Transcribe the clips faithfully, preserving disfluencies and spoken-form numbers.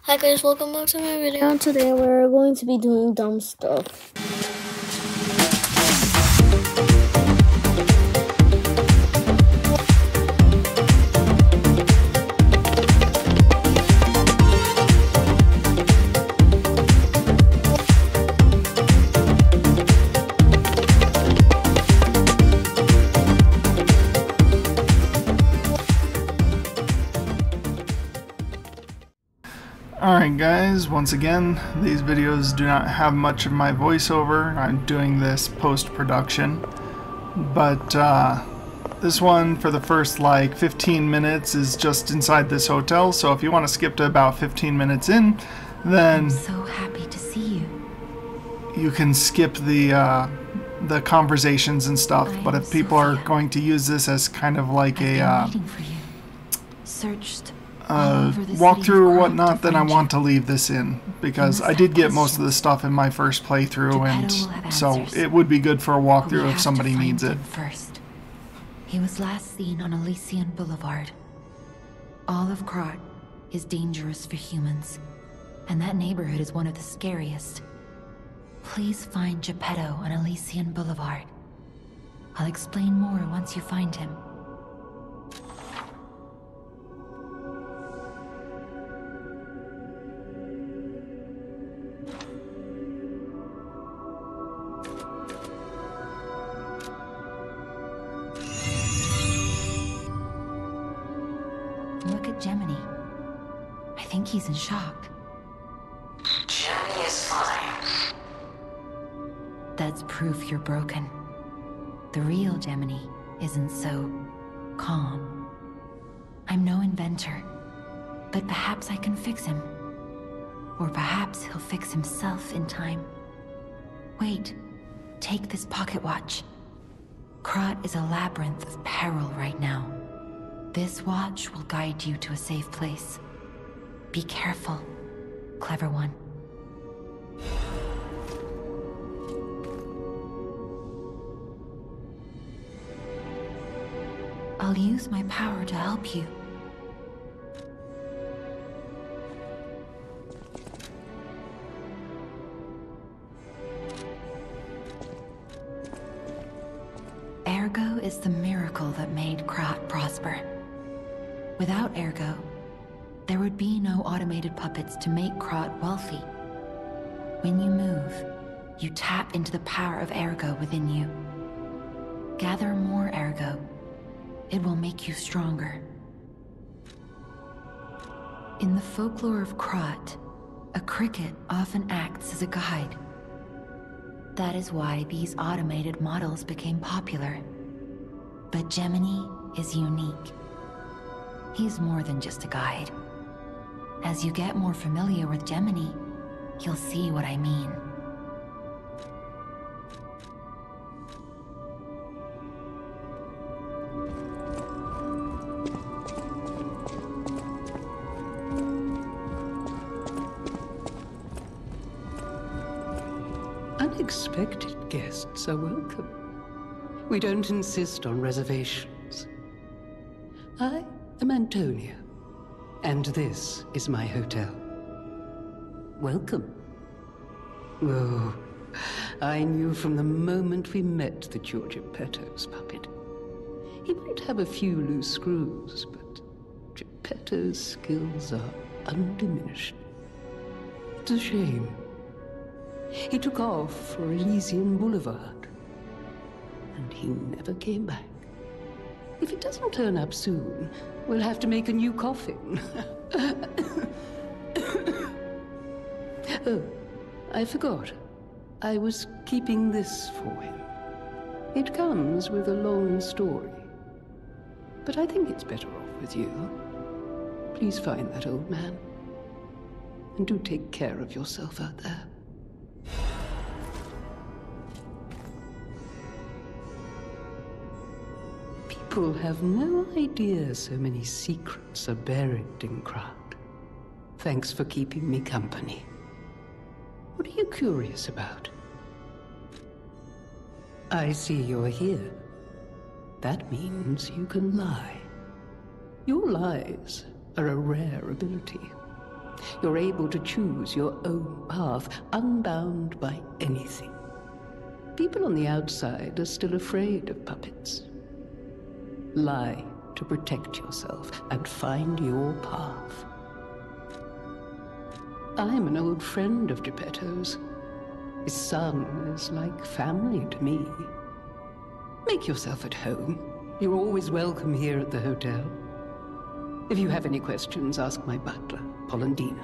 Hi guys, welcome back to my video. Today we're going to be doing dumb stuff. Alright guys, once again, these videos do not have much of my voiceover. I'm doing this post-production. But uh, this one, for the first like fifteen minutes, is just inside this hotel. So if you want to skip to about fifteen minutes in, then I'm so happy to see you. You can skip the uh, the conversations and stuff. I but if people Sophia. are going to use this as kind of like I've a been uh, waiting for you. Searched Uh, walkthrough or whatnot, then I want to leave this in because I did get most of the stuff in my first playthrough, and so it would be good for a walkthrough if somebody needs it. First, he was last seen on Elysion Boulevard. All of Krat is dangerous for humans, and that neighborhood is one of the scariest. Please find Geppetto on Elysion Boulevard. I'll explain more once you find him. Look at Gemini. I think he's in shock. Gemini is fine. That's proof you're broken. The real Gemini isn't so calm. I'm no inventor, but perhaps I can fix him. Or perhaps he'll fix himself in time. Wait, take this pocket watch. Krat is a labyrinth of peril right now. This watch will guide you to a safe place. Be careful, clever one. I'll use my power to help you. Ergo is the miracle that made Krat prosper. Without Ergo, there would be no automated puppets to make Krat wealthy. When you move, you tap into the power of Ergo within you. Gather more Ergo. It will make you stronger. In the folklore of Krat, a cricket often acts as a guide. That is why these automated models became popular. But Gemini is unique. He's more than just a guide. As you get more familiar with Gemini, you'll see what I mean. Unexpected guests are welcome. We don't insist on reservations. I am Antonia, and this is my hotel. Welcome. Oh, I knew from the moment we met that you're Geppetto's puppet. He might have a few loose screws, but Geppetto's skills are undiminished. It's a shame. He took off for Elysion Boulevard, and he never came back. If it doesn't turn up soon, we'll have to make a new coffin. Oh, I forgot. I was keeping this for him. It comes with a long story, but I think it's better off with you. Please find that old man, and do take care of yourself out there. People have no idea so many secrets are buried in Krat. Thanks for keeping me company. What are you curious about? I see you're here. That means you can lie. Your lies are a rare ability. You're able to choose your own path, unbound by anything. People on the outside are still afraid of puppets. Lie to protect yourself and find your path. I'm an old friend of Geppetto's. His son is like family to me. Make yourself at home. You're always welcome here at the hotel. If you have any questions, ask my butler, Polondina.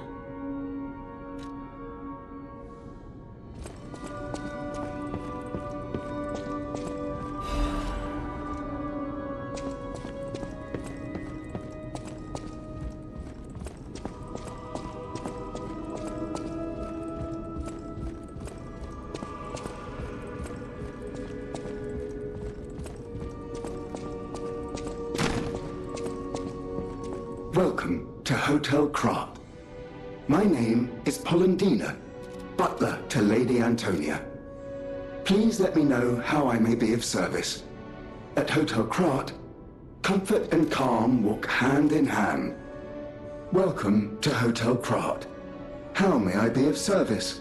Welcome to Hotel Krat. My name is Polondina, butler to Lady Antonia. Please let me know how I may be of service. At Hotel Krat, comfort and calm walk hand in hand. Welcome to Hotel Krat. How may I be of service?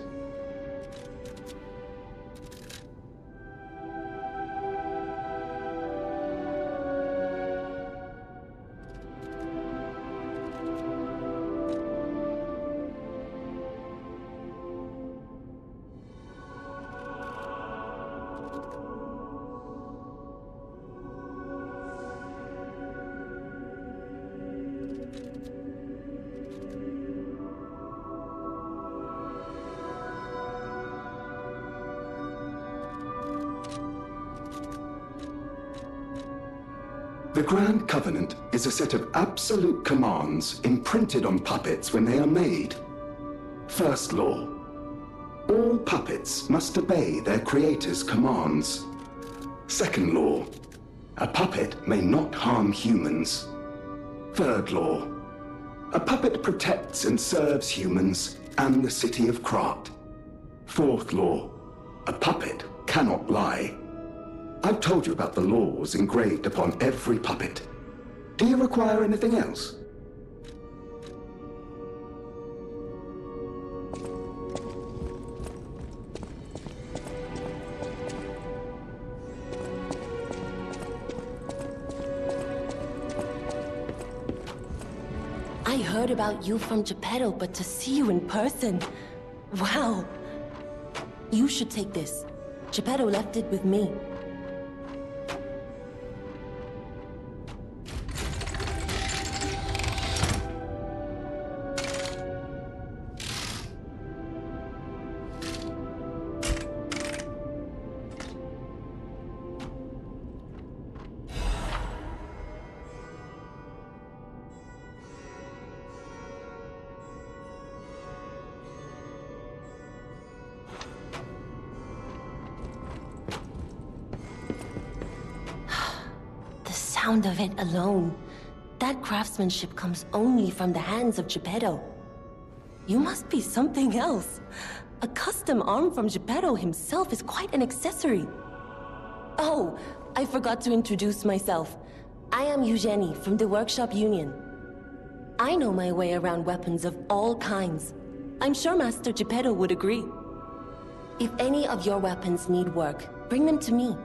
The Grand Covenant is a set of absolute commands imprinted on puppets when they are made. First law: all puppets must obey their creator's commands. Second law: a puppet may not harm humans. Third law: a puppet protects and serves humans and the city of Krat. Fourth law: a puppet cannot lie. I've told you about the laws engraved upon every puppet. Do you require anything else? I heard about you from Geppetto, but to see you in person... Wow! You should take this. Geppetto left it with me. Sound of it alone. That craftsmanship comes only from the hands of Geppetto. You must be something else. A custom arm from Geppetto himself is quite an accessory. Oh, I forgot to introduce myself. I am Eugenie from the Workshop Union. I know my way around weapons of all kinds. I'm sure Master Geppetto would agree. If any of your weapons need work, bring them to me.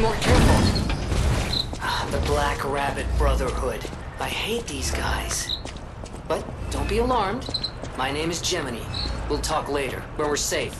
more careful. Ah, the Black Rabbit Brotherhood. I hate these guys. But don't be alarmed. My name is Gemini. We'll talk later, when we're safe.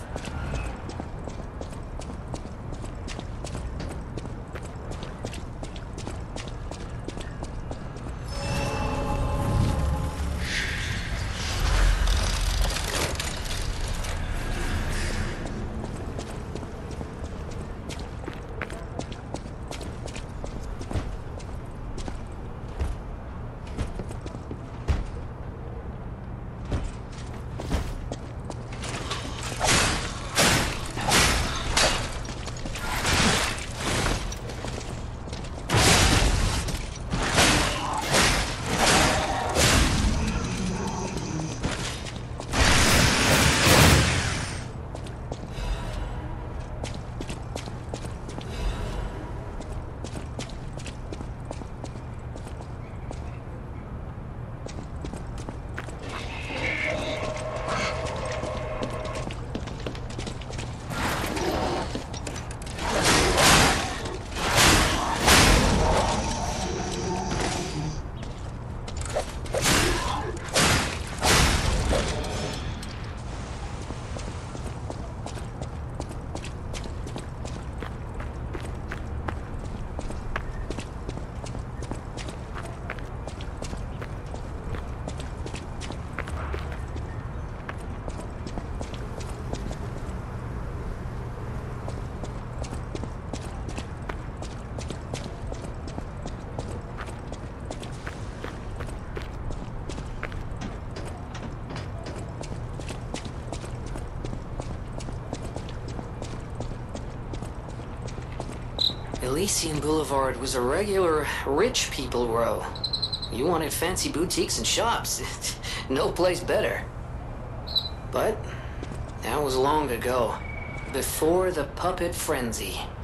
Elysion Boulevard was a regular rich people row. You wanted fancy boutiques and shops. No place better. But that was long ago, before the puppet frenzy.